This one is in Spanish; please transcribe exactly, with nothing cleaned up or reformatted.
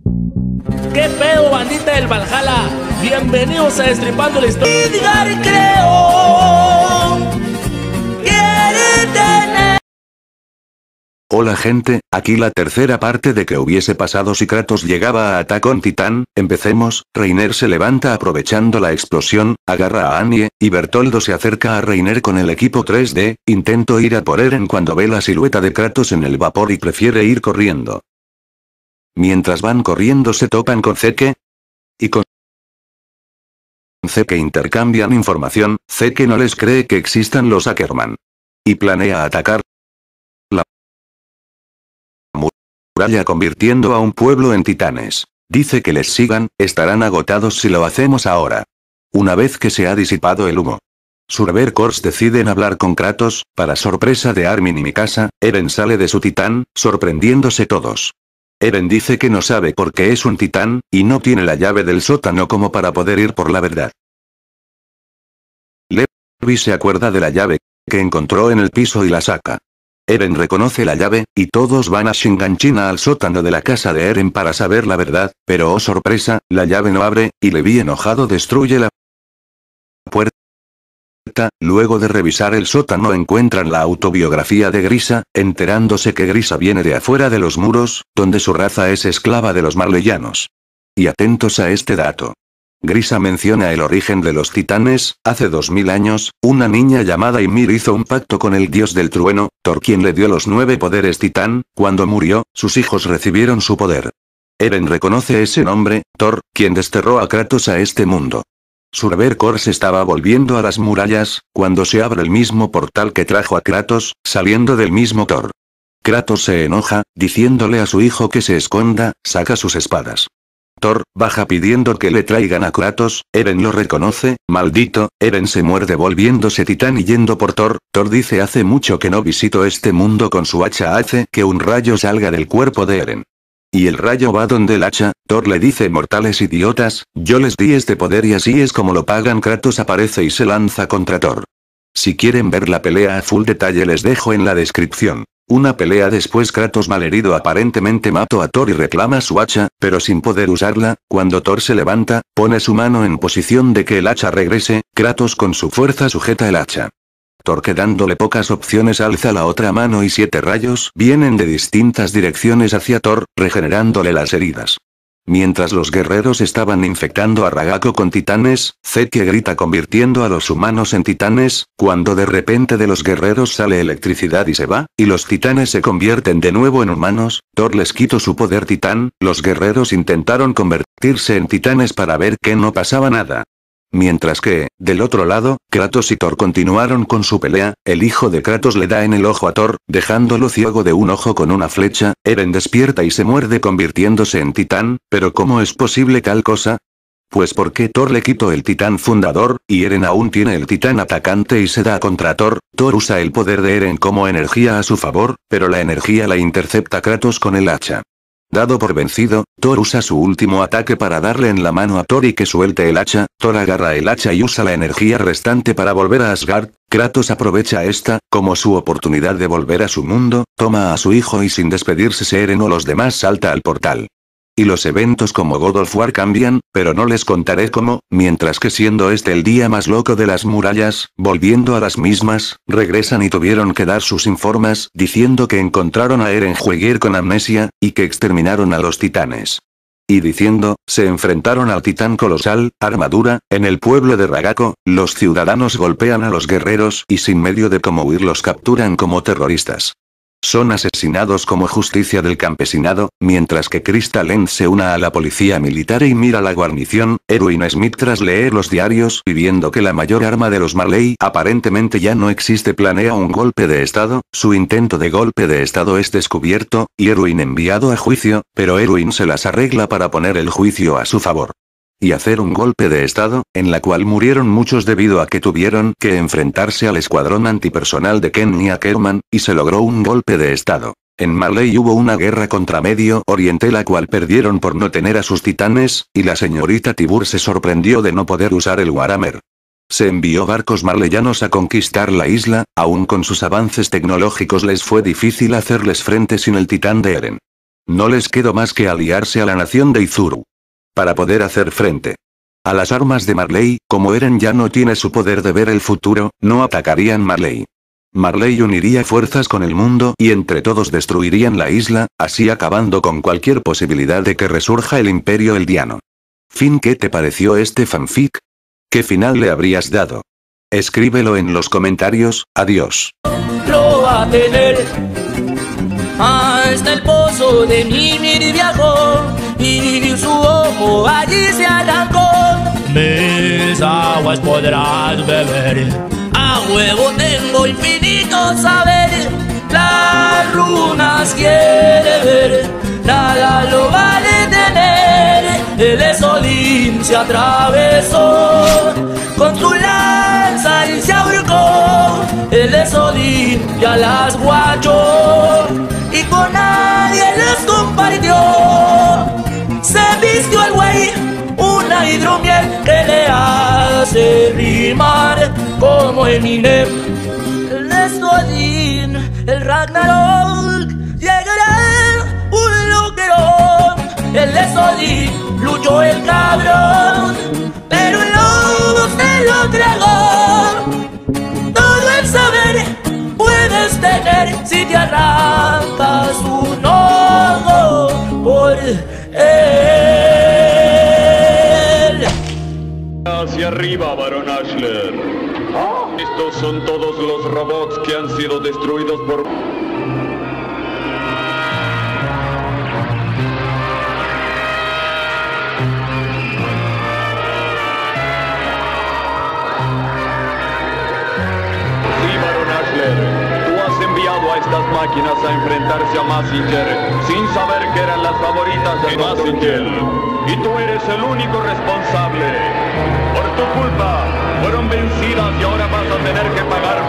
¿Qué pedo, bandita del Valhalla? Bienvenidos a Destripando la Historia. Edgar creo quiere tener... Hola gente, aquí la tercera parte de que hubiese pasado si Kratos llegaba a Attack on Titan. Empecemos. Reiner se levanta aprovechando la explosión, agarra a Annie, y Bertoldo se acerca a Reiner con el equipo tres D, intento ir a por Eren cuando ve la silueta de Kratos en el vapor y prefiere ir corriendo. Mientras van corriendo se topan con Zeke y con Zeke intercambian información. Zeke no les cree que existan los Ackerman y planea atacar la muralla convirtiendo a un pueblo en titanes. Dice que les sigan, estarán agotados si lo hacemos ahora. Una vez que se ha disipado el humo, Survivor Corps deciden hablar con Kratos. Para sorpresa de Armin y Mikasa, Eren sale de su titán, sorprendiéndose todos. Eren dice que no sabe por qué es un titán, y no tiene la llave del sótano como para poder ir por la verdad. Levi se acuerda de la llave que encontró en el piso y la saca. Eren reconoce la llave, y todos van a Shinganshina al sótano de la casa de Eren para saber la verdad, pero oh sorpresa, la llave no abre, y Levi enojado destruye la puerta. Luego de revisar el sótano encuentran la autobiografía de Grisa, enterándose que Grisa viene de afuera de los muros, donde su raza es esclava de los marleyanos. Y atentos a este dato. Grisa menciona el origen de los titanes. Hace dos mil años, una niña llamada Ymir hizo un pacto con el dios del trueno, Thor, quien le dio los nueve poderes titán. Cuando murió, sus hijos recibieron su poder. Eren reconoce ese nombre, Thor, quien desterró a Kratos a este mundo. Survivor Corps estaba volviendo a las murallas, cuando se abre el mismo portal que trajo a Kratos, saliendo del mismo Thor. Kratos se enoja, diciéndole a su hijo que se esconda, saca sus espadas. Thor baja pidiendo que le traigan a Kratos. Eren lo reconoce, maldito. Eren se muerde volviéndose titán y yendo por Thor. Thor dice: hace mucho que no visito este mundo. Con su hacha hace que un rayo salga del cuerpo de Eren. Y el rayo va donde el hacha. Thor le dice: mortales idiotas, yo les di este poder y así es como lo pagan. Kratos aparece y se lanza contra Thor. Si quieren ver la pelea a full detalle les dejo en la descripción. Una pelea después, Kratos malherido aparentemente mató a Thor y reclama su hacha, pero sin poder usarla. Cuando Thor se levanta, pone su mano en posición de que el hacha regrese. Kratos con su fuerza sujeta el hacha. Thor, quedándole pocas opciones, alza la otra mano y siete rayos vienen de distintas direcciones hacia Thor, regenerándole las heridas. Mientras los guerreros estaban infectando a Ragako con titanes, Zeke grita convirtiendo a los humanos en titanes, cuando de repente de los guerreros sale electricidad y se va, y los titanes se convierten de nuevo en humanos. Thor les quitó su poder titán. Los guerreros intentaron convertirse en titanes para ver que no pasaba nada. Mientras que, del otro lado, Kratos y Thor continuaron con su pelea. El hijo de Kratos le da en el ojo a Thor, dejándolo ciego de un ojo con una flecha. Eren despierta y se muerde convirtiéndose en titán. ¿Pero cómo es posible tal cosa? Pues porque Thor le quitó el titán fundador, y Eren aún tiene el titán atacante y se da contra Thor. Thor usa el poder de Eren como energía a su favor, pero la energía la intercepta Kratos con el hacha. Dado por vencido, Thor usa su último ataque para darle en la mano a Thor y que suelte el hacha. Thor agarra el hacha y usa la energía restante para volver a Asgard. Kratos aprovecha esta, como su oportunidad de volver a su mundo, toma a su hijo y sin despedirse Eren o los demás salta al portal. Y los eventos como God of War cambian, pero no les contaré cómo. Mientras que siendo este el día más loco de las murallas, volviendo a las mismas, regresan y tuvieron que dar sus informes, diciendo que encontraron a Eren Jaeger con amnesia, y que exterminaron a los titanes. Y diciendo, se enfrentaron al titán colosal, armadura, en el pueblo de Ragako. Los ciudadanos golpean a los guerreros y sin medio de cómo huir los capturan como terroristas. Son asesinados como justicia del campesinado, mientras que Crystal End se una a la policía militar y mira la guarnición. Erwin Smith, tras leer los diarios y viendo que la mayor arma de los Marley aparentemente ya no existe, planea un golpe de estado. Su intento de golpe de estado es descubierto, y Erwin enviado a juicio, pero Erwin se las arregla para poner el juicio a su favor. Y hacer un golpe de estado, en la cual murieron muchos debido a que tuvieron que enfrentarse al escuadrón antipersonal de Kenny Ackerman, y se logró un golpe de estado. En Marley hubo una guerra contra Medio Oriente la cual perdieron por no tener a sus titanes, y la señorita Tibur se sorprendió de no poder usar el Warhammer. Se envió barcos marleyanos a conquistar la isla. Aún con sus avances tecnológicos les fue difícil hacerles frente sin el titán de Eren. No les quedó más que aliarse a la nación de Izuru. Para poder hacer frente a las armas de Marley, como Eren ya no tiene su poder de ver el futuro, no atacarían Marley. Marley uniría fuerzas con el mundo y entre todos destruirían la isla, así acabando con cualquier posibilidad de que resurja el Imperio Eldiano. Fin. ¿Qué te pareció este fanfic? ¿Qué final le habrías dado? Escríbelo en los comentarios. Adiós. Lo va a tener. Hasta el pozo de Mimir viajó y su ojo allí se arrancó. Mis aguas podrás beber, a huevo tengo infinito saber. Las runas quiere ver, nada lo va a detener. El Esolín se atravesó con su lanza y se ahorcó. El Esolín ya las guachó y con nadie les compartió. Se vistió el güey una hidromiel que le hace rimar como Eminem. El Esolín, el Ragnarok, llegará un luquerón. El Esolín luchó el cabrón, pero el lobo se lo tragó. Todo el saber puedes tener si te arrancas un ojo por él. Hacia arriba, Barón Ashler. Estos son todos los robots que han sido destruidos por... a estas máquinas a enfrentarse a Mazinger, sin saber que eran las favoritas de Mazinger. Y tú eres el único responsable. Por tu culpa, fueron vencidas y ahora vas a tener que pagar